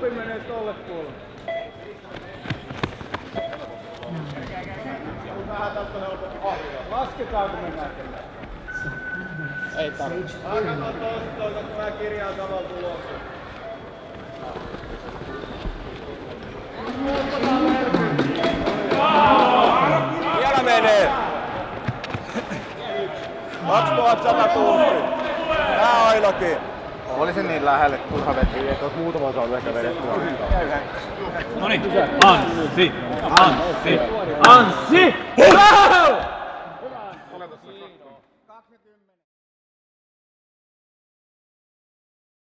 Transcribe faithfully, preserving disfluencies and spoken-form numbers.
Kumpi menee tolle puolelle? Vähän tästä helpompi ohjaa. Lasketaanko mennään? Ei tarvitse. Hakataan tosta, koska mä kirjaan samalla tuloksen. Vielä menee! kaksituhattasatakuusi. Tää ainakin. Oli se niin lähelle, turha veti, että ois muutama saanut ehkä vedettyä. Noniin, Anssi! Anssi! Anssi! Anssi!